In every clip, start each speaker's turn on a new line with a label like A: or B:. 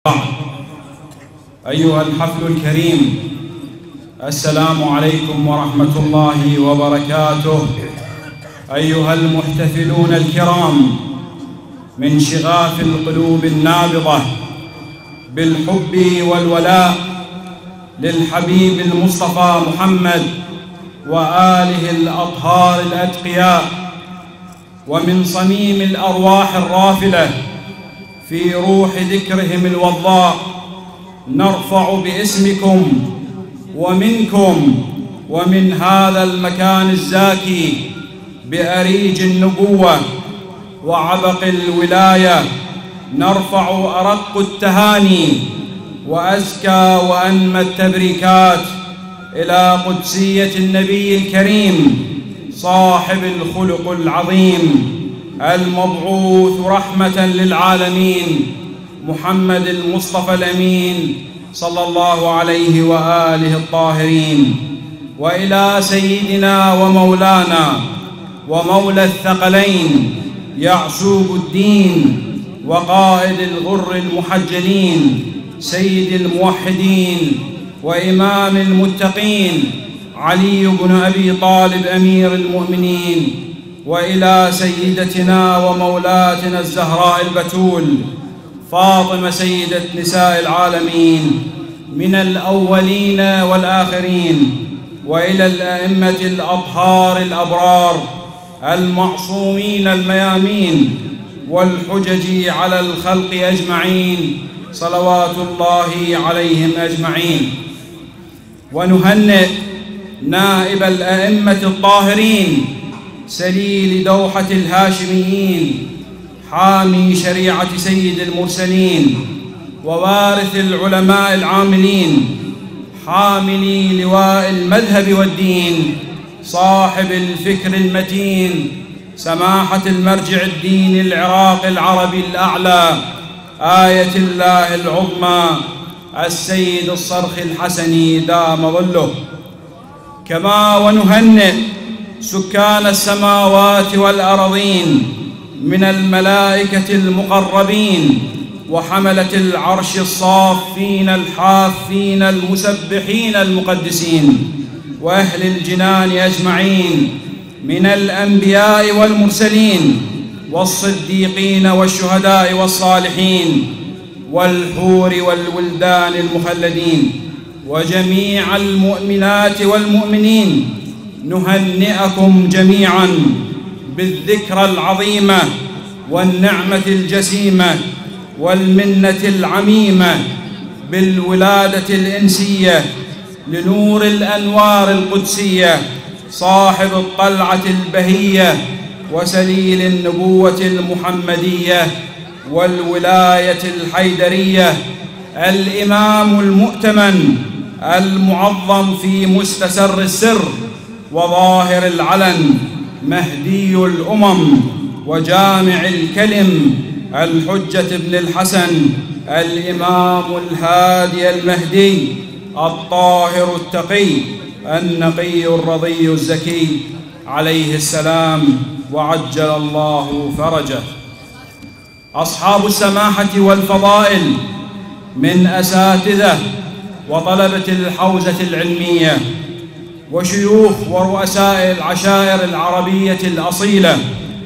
A: أيها الحفل الكريم، السلام عليكم ورحمة الله وبركاته. أيها المحتفلون الكرام، من شغاف القلوب النابضة بالحب والولاء للحبيب المصطفى محمد وآله الأطهار الأتقياء، ومن صميم الأرواح الرافلة في روح ذكرهم الوضاء، نرفع باسمكم ومنكم ومن هذا المكان الزاكي بأريج النبوة وعبق الولاية، نرفع أرق التهاني وأزكى وأنمى التبريكات إلى قدسية النبي الكريم صاحب الخلق العظيم المبعوث رحمة للعالمين، محمد المصطفى الأمين صلى الله عليه وآله الطاهرين. وإلى سيدنا ومولانا ومولى الثقلين يعشوق الدين وقائد الغر المحجلين، سيد الموحدين وإمام المتقين، علي بن أبي طالب أمير المؤمنين. وإلى سيدتنا ومولاتنا الزهراء البتول فاطمة سيدة نساء العالمين من الأولين والآخرين. وإلى الأئمة الأطهار الأبرار المعصومين الميامين والحجج على الخلق أجمعين، صلوات الله عليهم أجمعين. ونهنئ نائب الأئمة الطاهرين سليل دوحة الهاشميين، حامي شريعة سيد المرسلين ووارث العلماء العاملين، حاملي لواء المذهب والدين، صاحب الفكر المتين، سماحة المرجع الديني العراق العربي الأعلى، آية الله العظمى، السيد الصرخ الحسني دام ظله. كما ونهنئ سكان السماوات والأرضين من الملائكة المقربين وحملة العرش الصافين الحافين المسبحين المقدسين، وأهل الجنان أجمعين من الأنبياء والمرسلين والصديقين والشهداء والصالحين والحور والولدان المخلدين، وجميع المؤمنات والمؤمنين. نهنئكم جميعا بالذكرى العظيمة والنعمة الجسيمة والمنة العميمة بالولادة الإنسية لنور الأنوار القدسية، صاحب الطلعة البهية وسليل النبوة المحمدية والولاية الحيدرية، الإمام المؤتمن المعظم في مستسر السر وظاهر العلن، مهدي الأمم وجامع الكلم، الحجة بن الحسن، الإمام الهادي المهدي، الطاهر التقي، النقي الرضي الزكي، عليه السلام وعجل الله فرجه. أصحاب السماحة والفضائل من أساتذة وطلبة الحوزة العلمية وشيوخ ورؤساء العشائر العربية الأصيلة،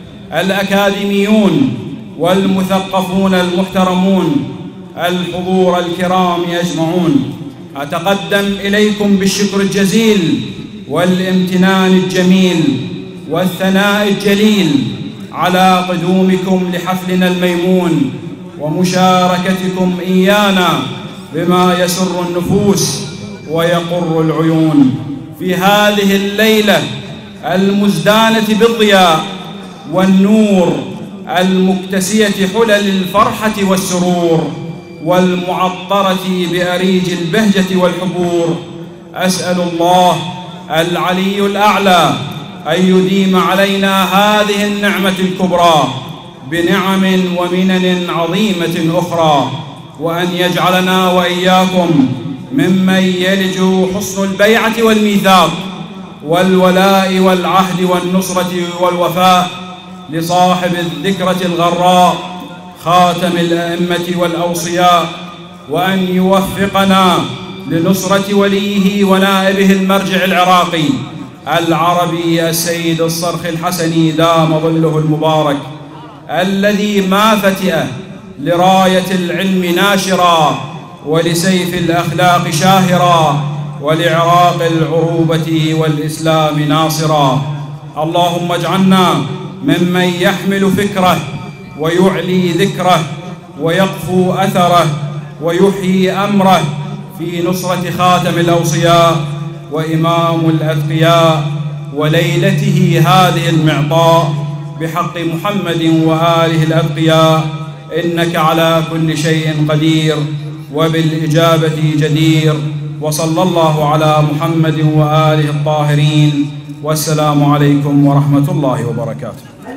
A: الأكاديميون والمثقفون المحترمون، الحضور الكرام أجمعون، أتقدم إليكم بالشكر الجزيل والامتنان الجميل والثناء الجليل على قدومكم لحفلنا الميمون ومشاركتكم إيانا بما يسر النفوس ويقر العيون في هذه الليلة المزدانة بالضياء والنور، المكتسية حلل الفرحة والسرور والمعطرة بأريج البهجة والحبور. أسأل الله العلي الأعلى أن يديم علينا هذه النعمة الكبرى بنعم ومنن عظيمة أخرى، وأن يجعلنا وإياكم ممن يلج حسن البيعة والميثاق والولاء والعهد والنصرة والوفاء لصاحب الذكرة الغراء، خاتم الأئمة والأوصياء، وأن يوفقنا لنصرة وليه ونائبه المرجع العراقي العربي السيد الصرخ الحسني دام ظله المبارك، الذي ما فتئ لراية العلم ناشرا ولسيف الأخلاق شاهرا ولعراق العروبة والإسلام ناصرا. اللهم اجعلنا ممن يحمل فكره ويعلي ذكره ويقفو أثره ويحيي أمره في نصرة خاتم الأوصياء وإمام الأتقياء وليلته هذه المعطاء بحق محمد وآله الأتقياء، إنك على كل شيء قدير وبالإجابة جدير. وصلى الله على محمد وآله الطاهرين، والسلام عليكم ورحمة الله وبركاته.